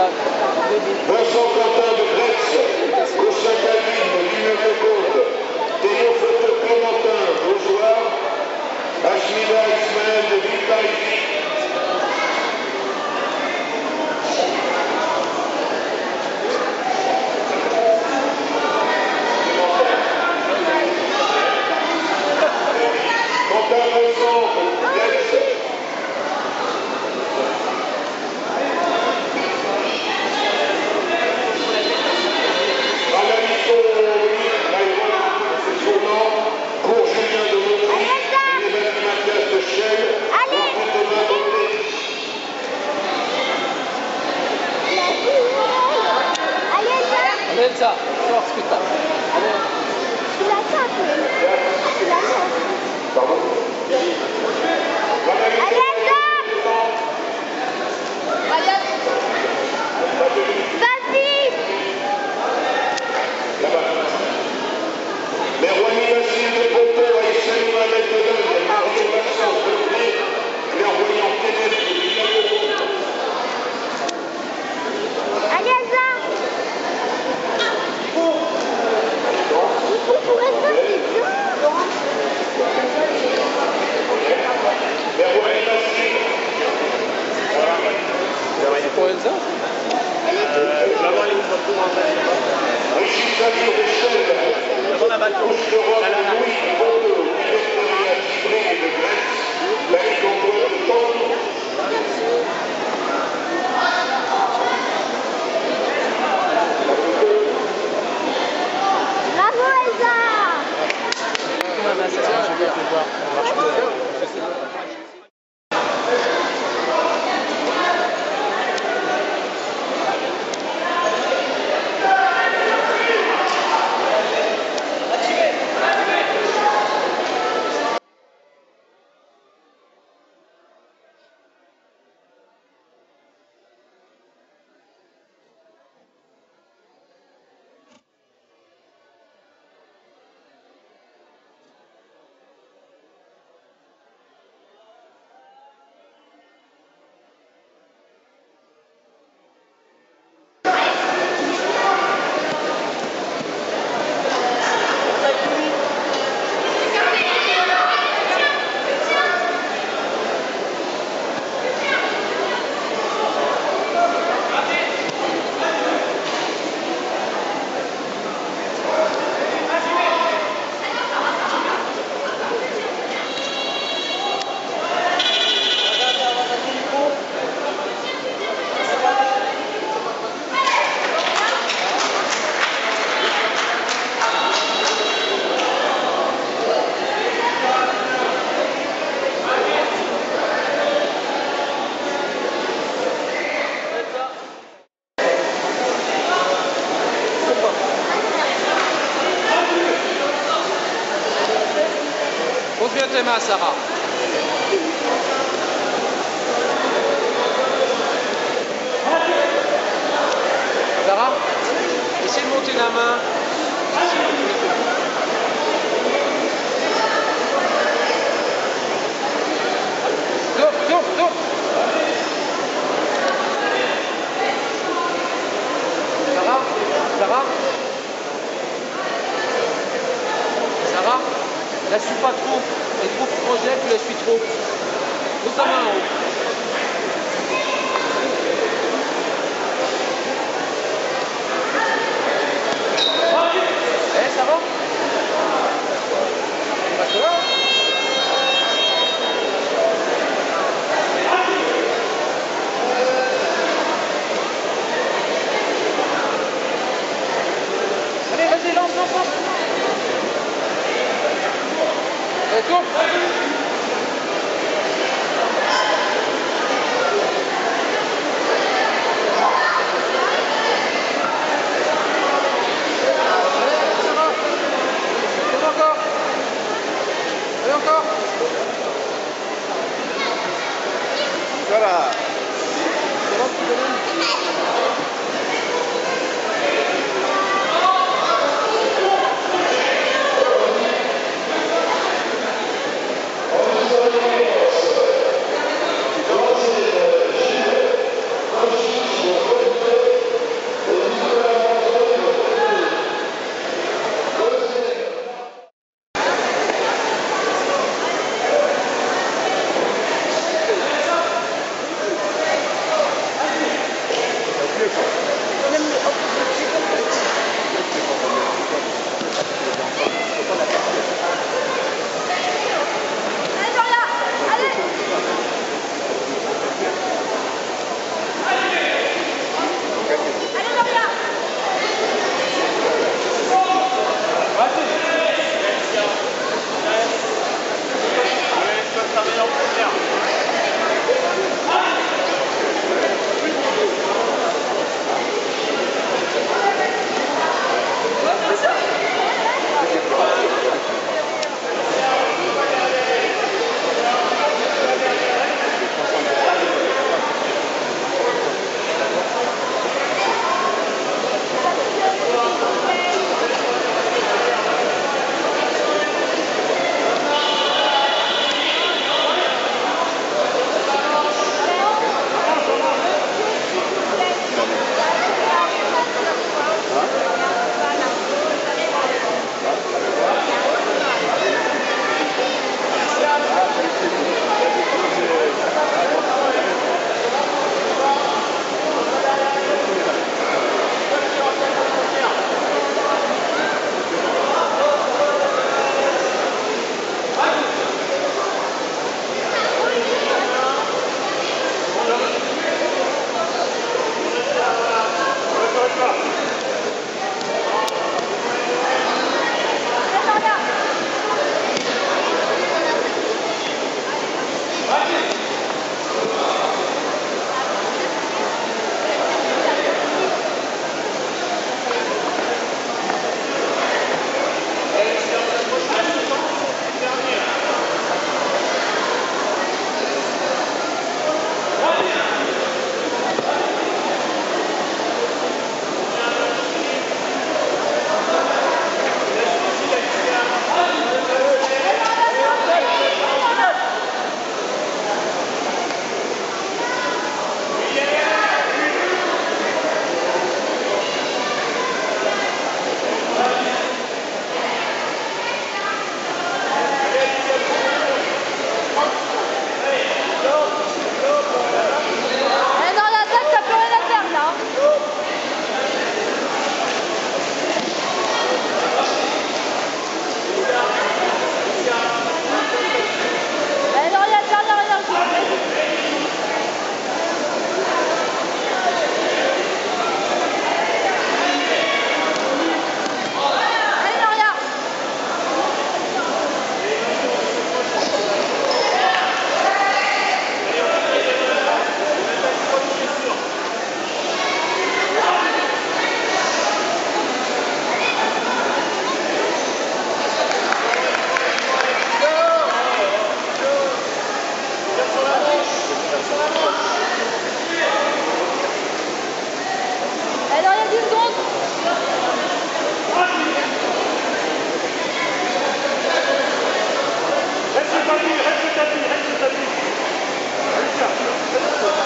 Vincent Quentin de Grèce, Gossin Calvin de Lignes de Côte, Théophile Clémentin, Beaujoire, Ashmida Ismaël de Ville-Paris. Elsa, sors ce que t'as. Allez. Tu la tapes. Tu la tapes. Pardon. Allez, Elsa. Vas-y. Les rois Niacine de Potter et Salim Ahmed de Dole, Mario Maxence de Prix, clairvoyant Ténèbres de Villeneuve. Allez, Elsa. On pourrait faire des jeux. Les rois Niacine. C'est pour Elsa? Là-bas, il faut tout rentrer. Régis Xavier Deschelles, Dans la bateau. Couche de Rome de Louis Bordeaux, Victoria Cyprien de Grèce, la Ligondois de Tondon. Bravo, Elsa. Pose bien tes mains, Sarah. Sarah, essaye de monter la main. Tourne. Sarah, la suis pas trop. Elle est trop projet, tu la suis trop. Pose ta main en haut. Eh, ça va? Ça va? Allez, vas-y, lance. Allez, tourne. Encore. Voilà. C'est bon, petit bonhomme? Allez, tiens.